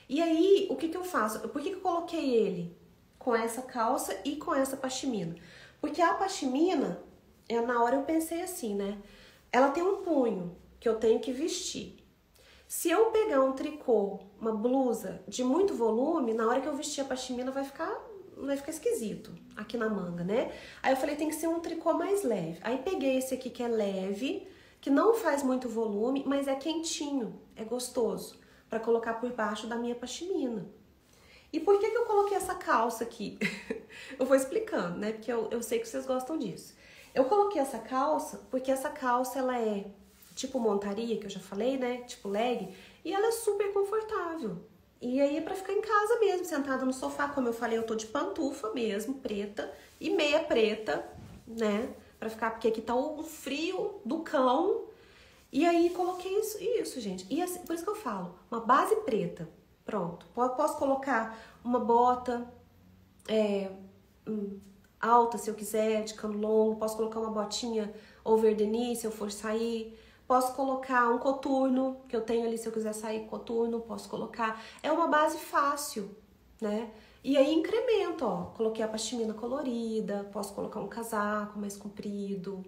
E aí, o que que eu faço? Por que que eu coloquei ele com essa calça e com essa pashmina? Porque a pashmina, na hora eu pensei assim, né? Ela tem um punho que eu tenho que vestir. Se eu pegar um tricô, uma blusa de muito volume, na hora que eu vestir a pashmina vai ficar esquisito aqui na manga, né? Aí eu falei, tem que ser um tricô mais leve. Aí peguei esse aqui que é leve, que não faz muito volume, mas é quentinho, é gostoso, pra colocar por baixo da minha pashmina. E por que que eu coloquei essa calça aqui? Eu vou explicando, né? Porque eu sei que vocês gostam disso. Eu coloquei essa calça porque essa calça, ela é tipo montaria, que eu já falei, né? Tipo leg, e ela é super confortável. E aí é pra ficar em casa mesmo, sentada no sofá. Como eu falei, eu tô de pantufa mesmo, preta, e meia preta, né? Pra ficar, porque aqui tá o frio do cão. E aí coloquei isso, gente. E assim, por isso que eu falo, uma base preta. Pronto. Posso colocar uma bota alta, se eu quiser, de cano longo. Posso colocar uma botinha over the knee, se eu for sair. Posso colocar um coturno, que eu tenho ali, se eu quiser sair coturno, posso colocar. É uma base fácil, né? E aí incremento, ó. Coloquei a pashmina colorida, posso colocar um casaco mais comprido.